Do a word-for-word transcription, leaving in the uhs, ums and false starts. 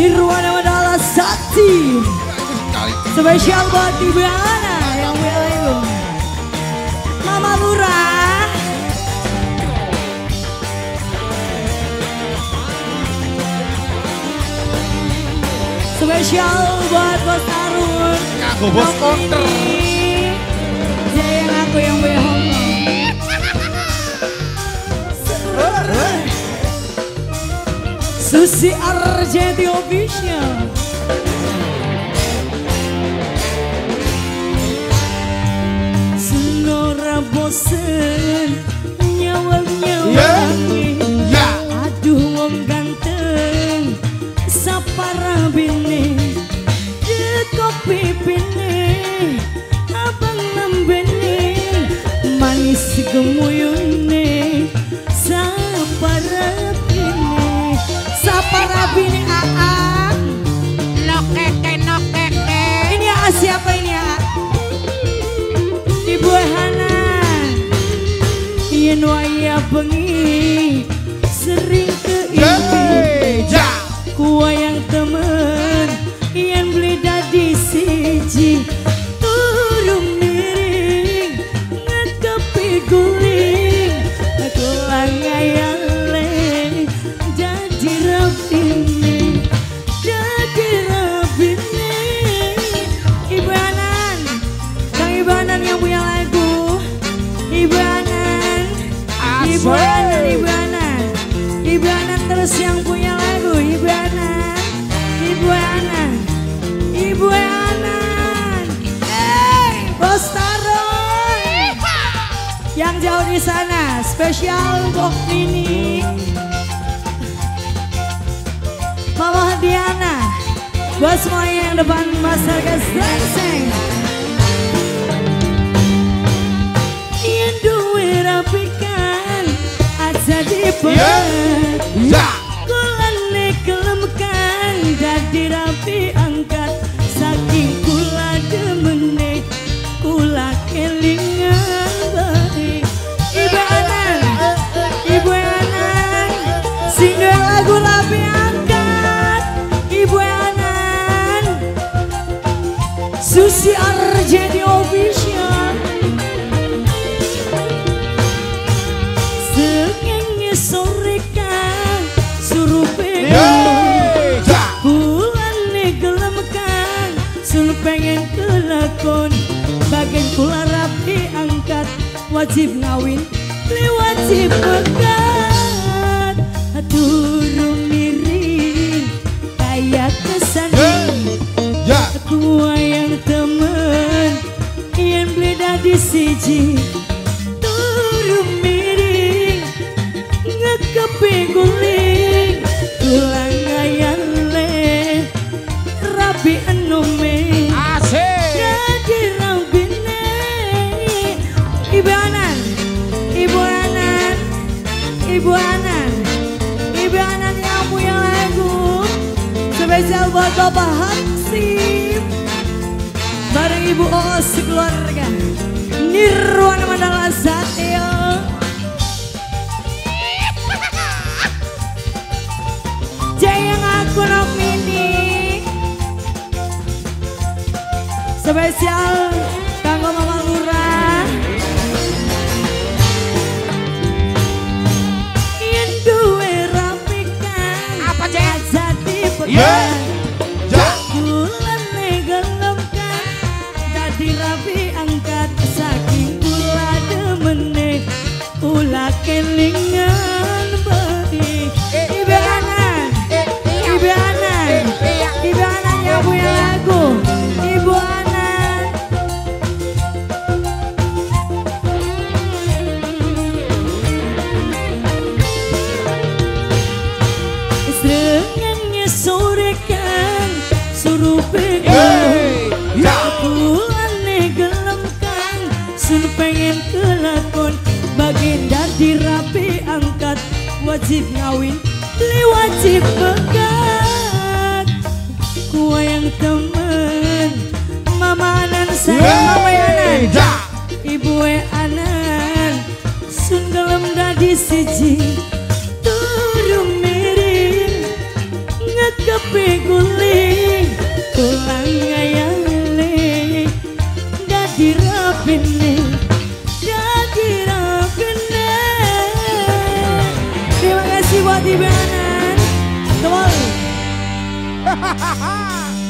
Nirwana Madala Sakti. Spesial buat Ibu Ana yang willing. Mama Lurah. Spesial buat Bos Arun. Aku bos counter. Dia yang aku yang bohong. Susi Arjeti Official. Senora bosen nyawang-nyawangi yeah. yeah. Aduh wong ganteng sapara bini dekok pipine abang lambene manis gemuyune sapara bini sapara bini aa nokeke nokeke ini aa siapa ini aa Ibu Hana yen waya bengi sering ke ibu kuayang temen yen beli dadi siji turun miring ngekepi guling aku langayale jadi rabini jadi rabini Ibu Hanan Kang Ibu Hanan yang punya lagu Ibu Hanan Ibu Hanan Ibu Hanan Ibu Hanan terus yang punya lagu Ibu Hanan Ibu Hanan Ibu Hanan hey Bos Taroy yang jauh di sana spesial Bok Nini Mama Diana buat semua yang depan masyarakat Seng yang duwe rapikan aja dibuat yeah. Kulane kelemkan jadi rapi angkat saking kula demene kula kelingan baik Ibu Anan Ibu Anan single lagu rapi angkat Ibu Anan Susi Arjeti Official Sengenge sore kan suruh pegang kulane gelem kan suruh pengen kelakon bagian kula rapi angkat wajib ngawin li wajib pegat turun miring kayak kesani aku yang temen yang beli dadi siji turun miring ngekepi guling tulang ngayan le rapi enume jadi rabine Ibu Hanan Ibu Hanan Ibu Hanan Ibu Hanan yang punya lagu spesial buat Bapak Hansip bareng Ibu Oos sekeluarga Nirwana Mandala Satyo Jayang aku nok mini spesial kanggo Mama Lurah yen duwe rapikan apa jadi pegang kulane gelemkan jadi rapi angkat saking kula demene kula kelingan baik Ibu Hanan Ibu Hanan Ibu Hanan yang punya lagu Ibu Hanan Sengenge sore kan suruh pegang kulane gelemkan suruh pengen kelakon bagian dari rapi angkat wajib ngawin li wajib pegat kuayang temen Mama Anan sayang Mama Anan Ibu Anan sun gelem dadi siji turun miring ngekepi kira bini, dan kira bini. Terima kasih buat Ibanan. Come on.